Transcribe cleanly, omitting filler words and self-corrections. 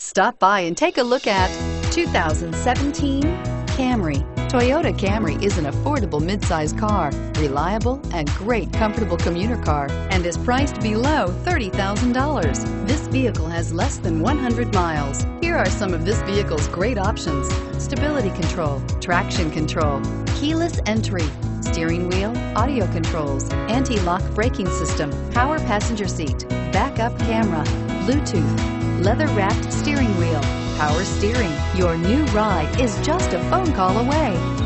Stop by and take a look at 2017 Camry. Toyota Camry is an affordable midsize car, reliable and great comfortable commuter car, and is priced below $30,000. This vehicle has less than 100 miles. Here are some of this vehicle's great options: stability control, traction control, keyless entry, steering wheel audio controls, anti-lock braking system, power passenger seat, backup camera, Bluetooth, leather-wrapped steering wheel, power steering. Your new ride is just a phone call away.